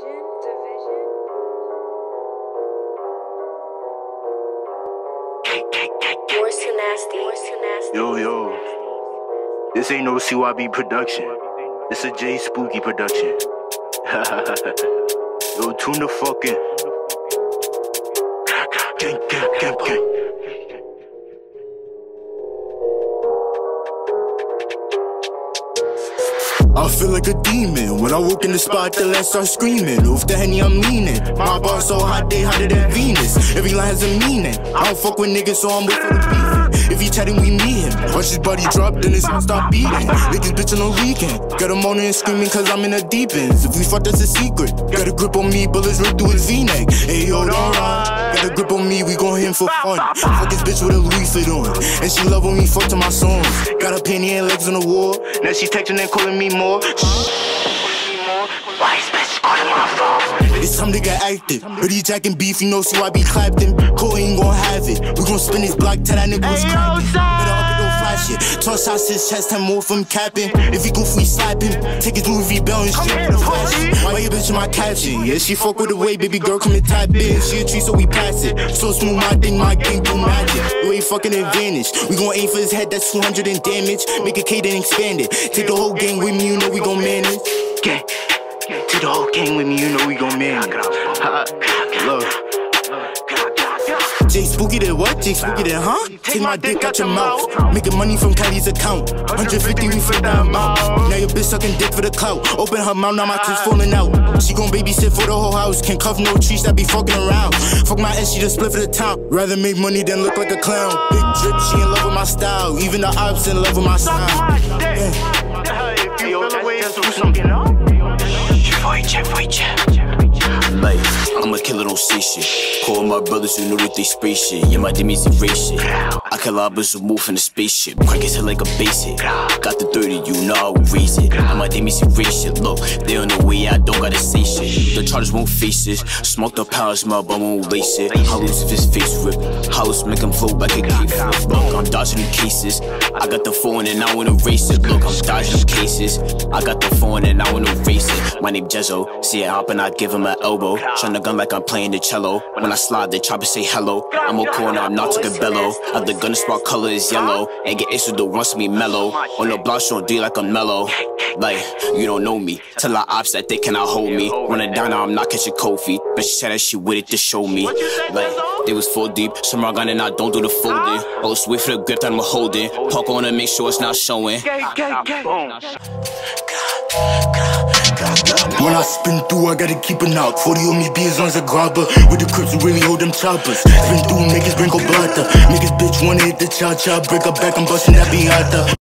Yo, this ain't no CYB production. This a J.Spooky production. Yo, tune the fucking. Gang. I feel like a demon when I walk in the spot. The last start screaming. Off the Henny, I'm leaning. My bar so hot, they hotter than Venus. Every line has a meaning. I don't fuck with niggas, so I'm with for the beefing. If he chatting, we meet him. Watch his body drop, then his heart start beating. Lick this bitch on the weekend. Got him moaning and screaming cause I'm in the deep ends. If we fuck, that's a secret. Got a grip on me, bullets rip through his V-neck. Hey yo, don't run. Got a grip on me, we gon' hit him for fun. Fuck this bitch with a Louis fit on. And she love when we fuck to my songs. Got her penny and legs on the wall. Now she texting and calling me more. Why is bitch calling my phone? It's time to get active. Dirty Jack and beef, you know, so I be clapped him. Cole ain't gon' have it. We gon' spin his block till that nigga was crapping. Better up and don't flash it. Toss shots his chest, time more from capping. If he goof, we slap him. Take his Louis V belt and shit for the fashion. Why you bitch in my caption? Yeah, she fuck with the way, baby girl, come and tap in. She a tree, so we pass it. So smooth, my thing, my game do magic. We ain't fucking advantage. We gon' aim for his head, that's 200 in damage. Make a K, then expand it. Take the whole gang with me, you know we gon' manage. Gang. Take the whole gang with me, you know we gon' manage. Look. J.Spooky did what? J.Spooky did, huh? Take my dick out your mouth. Making money from Callie's account. 150, we flip that amount. Now your bitch sucking dick for the clout. Open her mouth, now my kids falling out. She gon' babysit for the whole house. Can't cuff no trees that be fucking around. Fuck my ass, she just split for the town. Rather make money than look like a clown. Big drip, she in love with my style. Even the ops in love with my style. If you feel the way it's do something, Like, I'ma kill it, don't say shit. Call my brothers who know that they spray shit. Yeah, my demons erase shit. I kill robbers who move in the spaceship. Crack his head like a basic. Got the 30, you know I will raise it. And my demons erase shit. Look, they on the way, I don't gotta say shit. The charges won't face it. Smoke the powers, my bum won't lace it. Hollows if his face rip. Hollows make him float like a cape flip. Look, I'm dodging the cases. I got the phone and I wanna erase it. Look, I'm dodging the cases. I got the phone and I wanna erase it. My name Jezzo. See it hop and I give him an elbow. Tryna gun like I'm playing the cello. When I slide, they try to say hello. I'm a corner, I'm not talking bellow. Have the gun spark color is yellow. And get issues the wants me mellow. On the block, showing D like I'm mellow. Like, you don't know me. Tell our ops that they cannot hold me. Running down now, I'm not catching cold feet. But she said that she with it to show me. Like, they was full deep. Some rock gun and I don't do the folding. Always wait for the grip that I'm holding. Park on to make sure it's not showing. When I spin through, I gotta keep it out. 40 on me, be as long as a grabber. With the crips who really hold them choppers. Spin through, niggas bring a blata. Niggas bitch wanna hit the cha-cha. Break her back, I'm bustin' that Beata.